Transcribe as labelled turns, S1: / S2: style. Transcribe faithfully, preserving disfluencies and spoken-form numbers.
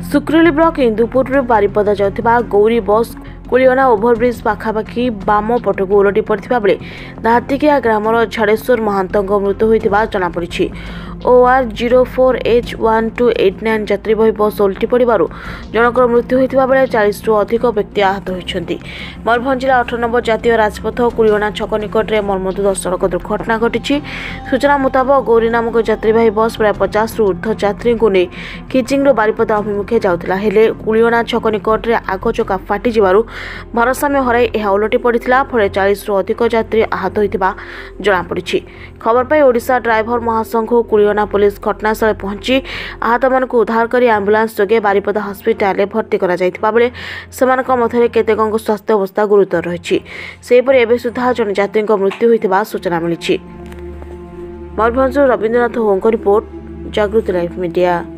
S1: सुक्रोली block Indupur Baripada जाउथिबा Gauri bus Kuliana overbridge पाखापाखि balm पटक ओलटि पड़ता बेले दातिकिया ग्रामर झाड़ेश्वर महांत मृत्यु होता जमापड़ी। OR zero four H one two eight nine यात्री बही बस ओलटि पड़ार जनकर मृत्यु होता बेले चालीस रु अधिक व्यक्ति आहत होती। मयूरभंज जिला अठारह नंबर जातीय राजपथ कुलियना छक निकट में मर्मन्तुद सड़क दुर्घटना घटी। सूचना मुताबक गौरी नामक यात्रीवाही बस प्राय पचास रु ऊर्ध्व यात्री को नहीं किचिंग बारिपदा अभिमुखे जाउथिला हेले कुलियना छक निकट में आग चका फाटी जिबारु भारसाम्य हराई यह ओलटि पड़ा फल चालीस रु अधिक यात्री आहत होता जमापड़ी। खबर पाई ओडिशा ड्राइवर महासंघ कुलियना पुलिस घटनास्थल पहुंची आहत मान उद्धार कर आंबुलांस जोगे बारिपदा हस्पिटाल भर्ती करा जायतिबा बेले सेमानक मध्यरे केतेकଙ୍କ स्वास्थ्य अवस्था गुरुतर रही। सेपरि एबे सुधा जन यात्री मृत्यु होता सूचना मिली। मयूरभंज रवींद्रनाथ होंक रिपोर्ट जागृति लाइव मीडिया।